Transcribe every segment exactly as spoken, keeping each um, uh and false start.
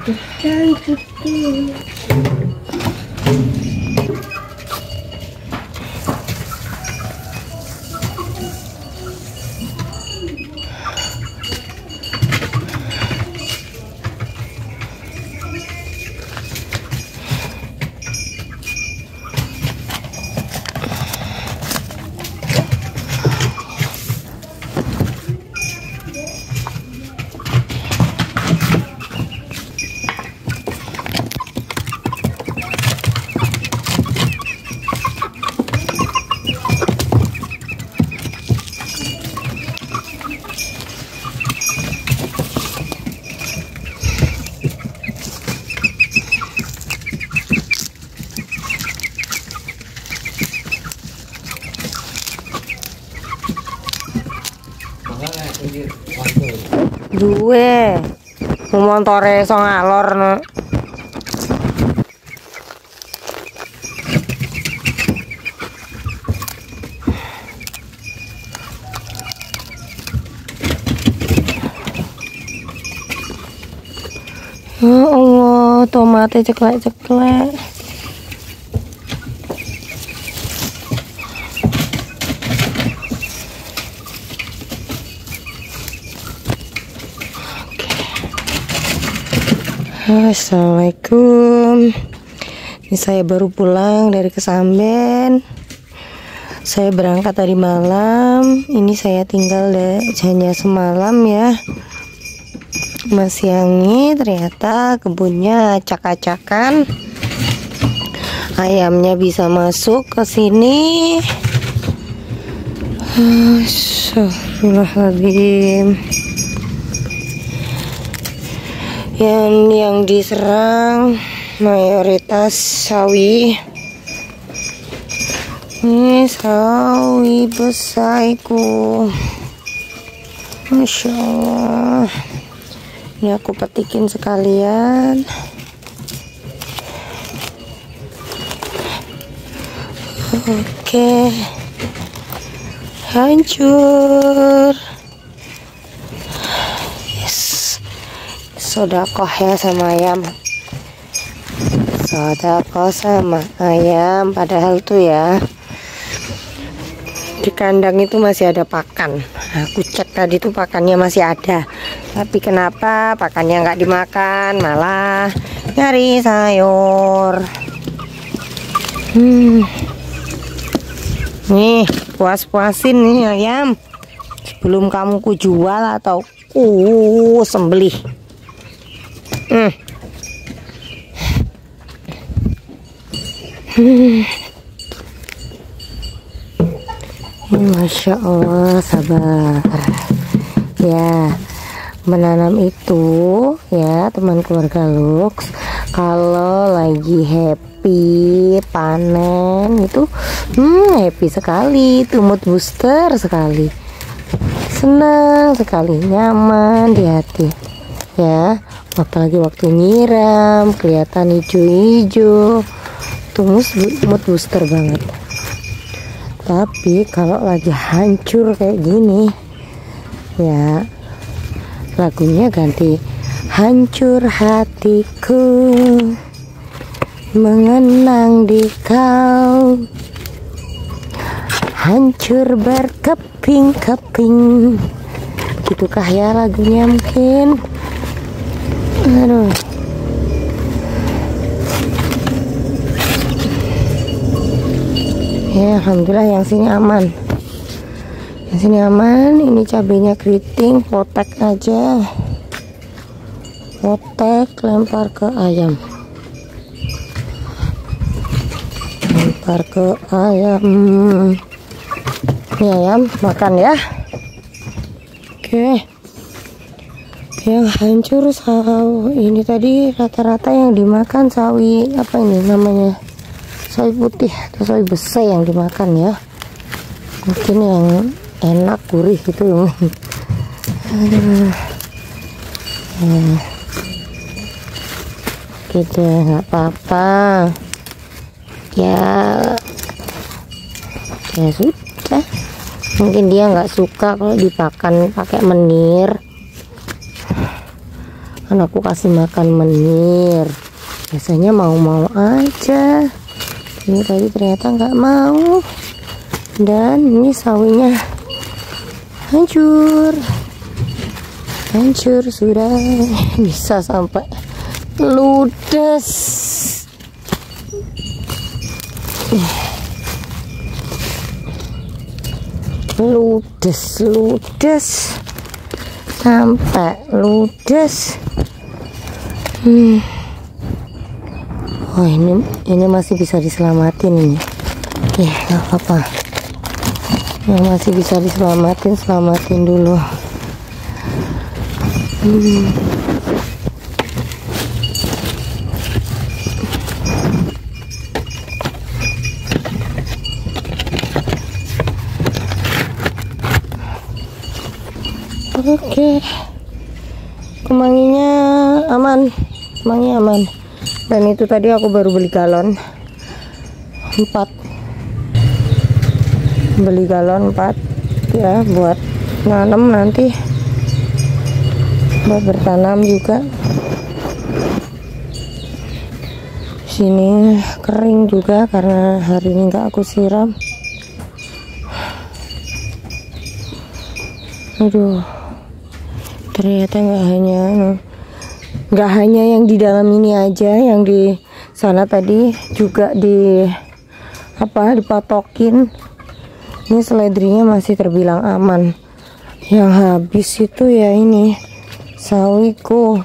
Duwe montore iso ngalor no. Ya Allah, tomatnya ceklek-ceklek. Assalamualaikum. Ini saya baru pulang dari Kesamben. Saya berangkat tadi malam. Ini saya tinggal hanya semalam ya. Mas Yangi ternyata kebunnya acak-acakan. Ayamnya bisa masuk ke sini. Astagfirullahaladzim. Yang yang diserang mayoritas sawi. Ini sawi besaiku, Masya Allah. Ini aku petikin sekalian. Oke, hancur. Sodakoh ya sama ayam. Sodakoh sama ayam. Padahal tuh ya, di kandang itu masih ada pakan. Aku cek tadi tuh pakannya masih ada. Tapi kenapa pakannya nggak dimakan, malah nyari sayur. Hmm. Nih, puas-puasin nih ayam. Sebelum kamu ku jual atau ku sembelih. Hmm. Hmm. Masya Allah, sabar ya. Menanam itu ya teman keluarga Lux, kalau lagi happy panen itu hmm, happy sekali, itu mood booster sekali, senang sekali, nyaman di hati ya. Apalagi waktu nyiram kelihatan hijau-hijau, itu mood booster banget. Tapi kalau lagi hancur kayak gini ya, lagunya ganti. Hancur hatiku mengenang di kau, hancur berkeping-keping. Begitukah ya lagunya mungkin? Aduh. Ya alhamdulillah yang sini aman. Yang sini aman. Ini cabenya keriting, potek aja. Potek lempar ke ayam. Lempar ke ayam. Ini ayam makan ya. Oke. Yang hancur sawi ini tadi rata-rata yang dimakan sawi apa ini namanya, sawi putih atau sawi besar yang dimakan ya. Mungkin yang enak gurih gitu. Aduh. Nah, gitu nggak apa-apa ya. Ya sudah, mungkin dia nggak suka kalau dipakan pakai menir Kan aku kasih makan menir, biasanya mau-mau aja. Ini tadi ternyata nggak mau. Dan ini sawinya hancur. Hancur sudah. Bisa sampai ludes. Ludes, ludes. Sampai ludes. Hmm. Oh, ini ini masih bisa diselamatin ini. Ya, nggak apa-apa. Yang masih bisa diselamatin, selamatin dulu. Hmm. Oke, kemanginya aman, kemanginya aman. Dan itu tadi aku baru beli galon empat, beli galon empat ya, buat nanam nanti, buat bertanam juga. Sini kering juga karena hari ini nggak aku siram. Aduh, ternyata nggak hanya nggak hanya yang di dalam ini aja, yang di sana tadi juga di apa dipatokin. Ini seledrinya masih terbilang aman. Yang habis itu ya ini sawiku.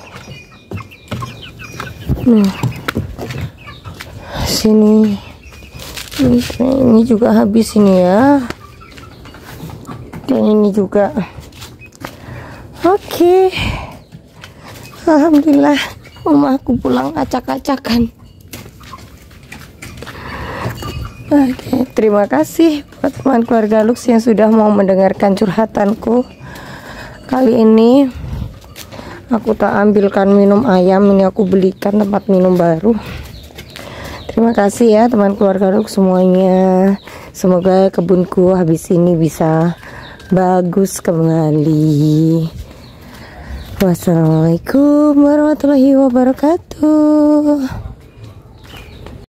Nah, sini ini, ini juga habis ini ya. Dan ini juga. Oke, alhamdulillah rumahku pulang acak-acakan. Oke, terima kasih buat teman keluarga Lux yang sudah mau mendengarkan curhatanku. Kali ini aku tak ambilkan minum ayam, ini aku belikan tempat minum baru. Terima kasih ya teman keluarga Lux semuanya. Semoga kebunku habis ini bisa bagus kembali. Wassalamualaikum warahmatullahi wabarakatuh.